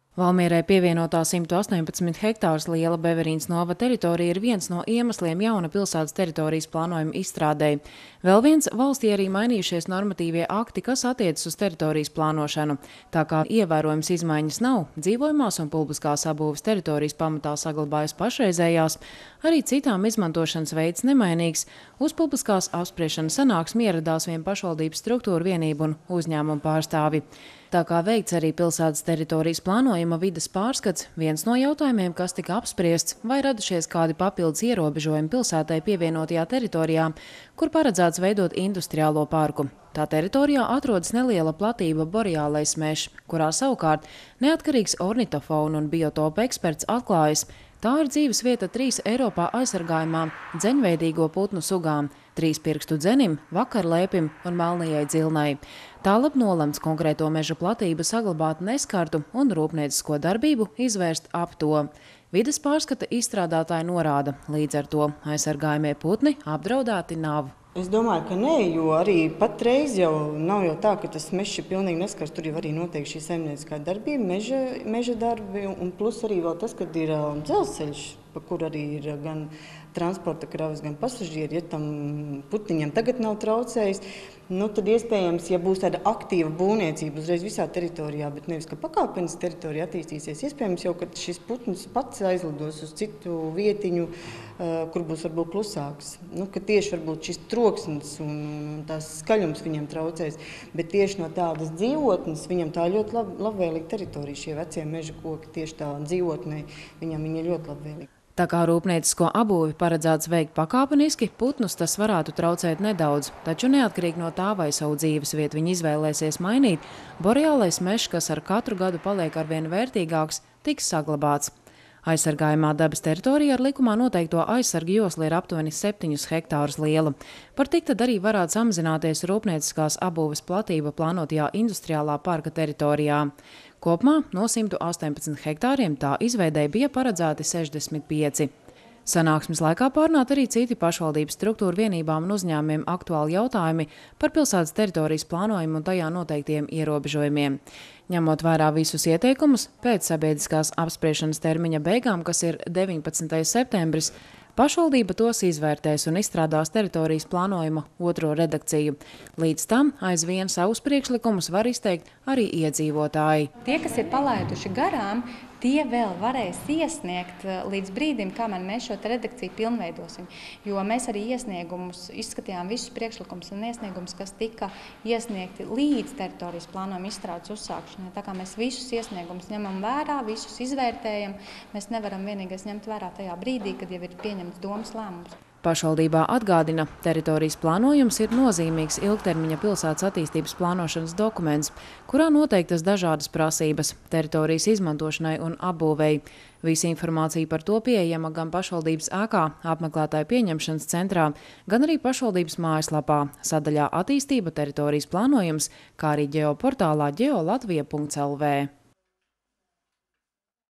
Valmierai pievienotā 118 hektārus liela Beverīnas Nova teritorija ir viens no iemesliem jauna pilsētas teritorijas plānojuma izstrādei. Vēl viens valstī arī mainījušies normatīvie akti, kas attiecas uz teritorijas plānošanu. Tā kā ievērojams izmaiņas nav, dzīvojamās un publiskās apbūves teritorijas pamatā saglabājas pašreizējās, arī citām izmantošanas veids nemainīgs. Uz publiskās apspriešanas sanāksmi ieradās vien pašvaldības struktūra vienību un uzņēmumu pārstāvi. Tā kā veikts arī pilsētas teritorijas plānojuma vides pārskats, viens no jautājumiem, kas tika apspriests, vai radušies kādi papildus ierobežojumi pilsētai pievienotajā teritorijā, kur paredzēts veidot industriālo parku. Tā teritorijā atrodas neliela platība boreālais mežs, kurā savukārt neatkarīgs ornitofonu un biotopu eksperts atklājas, tā ir dzīves vieta 3 Eiropā aizsargājumām dzeņveidīgo putnu sugām – 3 pirkstu dzenim, vakarlēpim un melnajai dzilnai. Tālāk nolemts konkrēto meža platību saglabāt neskartu un rūpniecisko darbību izvērst ap to. Vides pārskata izstrādātāji norāda, līdz ar to aizsargājumie putni apdraudēti nav. Es domāju, ka nē, jo arī patreiz jau nav jau tā, ka tas mežs ir pilnīgi neskars. Tur jau arī notiek šī saimnieciskā darbība, meža darbi, un plus arī vēl tas, kad ir dzelzceļš, pa kur arī ir gan transporta kravas, gan pasažieri. Ja tam putniņam tagad nav traucējis, tad iespējams, ja būs tāda aktīva būvniecība uzreiz visā teritorijā, bet nevis, ka pakāpenes teritorija attīstīsies, iespējams jau, ka šis putns pats aizlidos uz citu vietiņu, kur būs varbūt klusāks. Ka tieši varbūt šis troksnis un tās skaļums viņam traucēs, bet tieši no tādas dzīvotnes viņam tā ļoti labvēlīga teritorija. Šie vecie meža koki tieši tā dzīvotnē, viņam viņa ļoti labvēlīga. Tā kā rūpniecisko apbūvi paredzēts veikt pakāpeniski, putnus tas varētu traucēt nedaudz, taču neatkarīgi no tā, vai savu dzīves vietu viņi izvēlēsies mainīt, boreālais mežs, kas ar katru gadu paliek arvien vērtīgāks, tiks saglabāts. Aizsargājumā dabas teritorija ar likumā noteikto aizsargu joslu ir aptuveni 7 hektārus liela. Par tik tad arī varētu samazināties rūpnieciskās apbūves platība plānotajā industriālā parka teritorijā. Kopumā no 118 hektāriem tā izveidei bija paredzēti 65. Sanāksmes laikā pārnāt arī citi pašvaldības struktūra vienībām un uzņēmumiem aktuāli jautājumi par pilsētas teritorijas plānojumu un tajā noteiktiem ierobežojumiem. Ņemot vērā visus ieteikumus, pēc sabiedriskās apspriešanas termiņa beigām, kas ir 19. septembris, pašvaldība tos izvērtēs un izstrādās teritorijas plānojuma 2. redakciju. Līdz tam aizvien savus priekšlikumus var izteikt arī iedzīvotāji. Tie, kas ir palaiduši garām, tie vēl varēs iesniegt līdz brīdim, kamēr mēs šo redakciju pilnveidosim. Jo mēs arī iesniegumus izskatījām visus priekšlikumus un iesniegumus, kas tika iesniegti līdz teritorijas plānojuma izstrādes uzsākšanai. Tā kā mēs visus iesniegumus ņemam vērā, visus izvērtējam, mēs nevaram vienīgais ņemt vērā tajā brīdī, kad jau ir pieņemts domas lēmums. Pašvaldībā atgādina, teritorijas plānojums ir nozīmīgs ilgtermiņa pilsētas attīstības plānošanas dokuments, kurā noteiktas dažādas prasības teritorijas izmantošanai un apbūvei. Visa informācija par to pieejama gan pašvaldības ēkā, apmeklētāju pieņemšanas centrā, gan arī pašvaldības mājaslapā, sadaļā attīstība teritorijas plānojums, kā arī ģeoportālā geolatvija.lv.